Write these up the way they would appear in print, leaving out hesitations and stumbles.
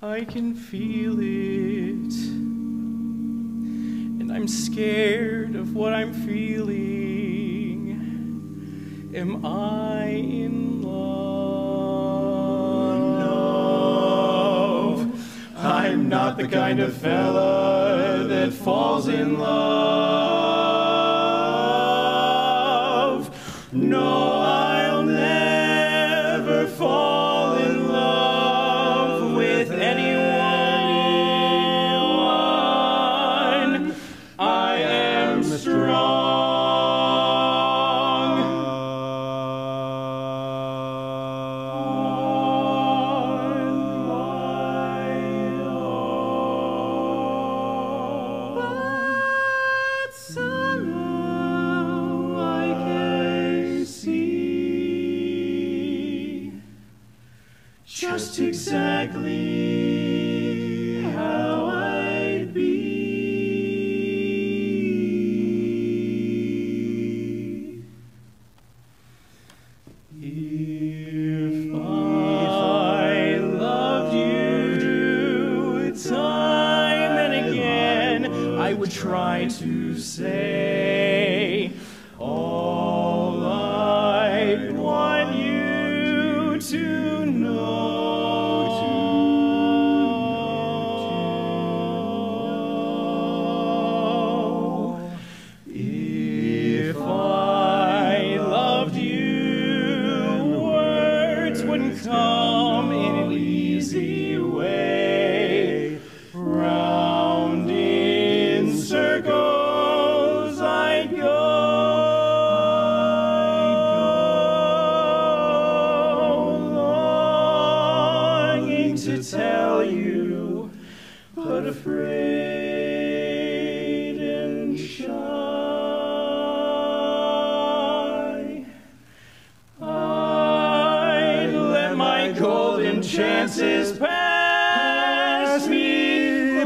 I can feel it, and I'm scared of what I'm feeling. Am I in love? I'm not the kind of fella that falls in love. No, I'll never fall in love with anyone. I am strong. But somehow I can see just exactly how I'd be if I loved you time and again. I would try to say all I want you to know. If I loved you, words wouldn't come in an easy way. Round in circles I'd go, longing to tell you, but afraid and shy. I'd let my golden chances pass me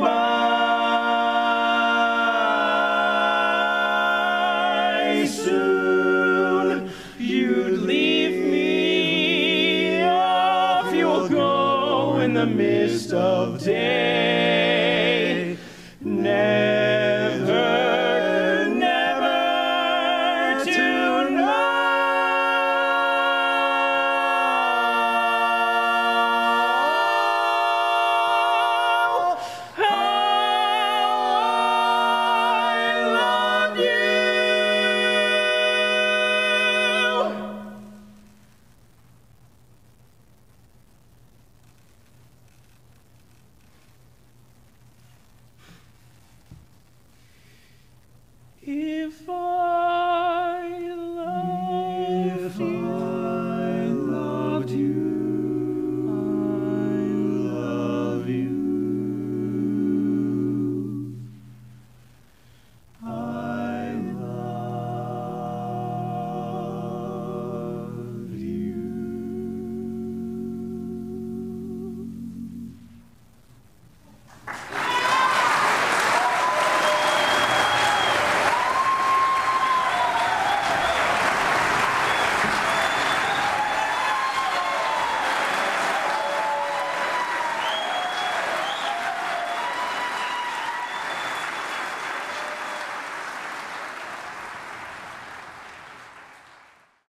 by. Soon you'd leave me, off you'll go in the mist of day.